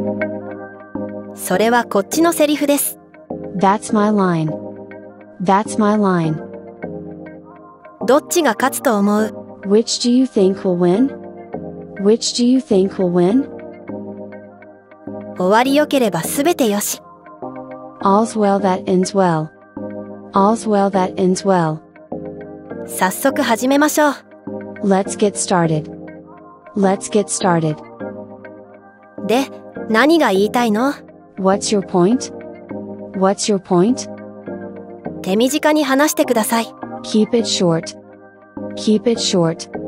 それはこっちのセリフです。 That's my line. That's my line. どっちが勝つと思う？ Which do you think will win? Which do you think will win? 終わりよければすべてよし。 All's well that ends well. All's well that ends well. 早速始めましょう。 Let's get started. Let's get started. で、何が言いたいの？ What's your point? What's your point? 手短に話してください。 Keep it short. Keep it short.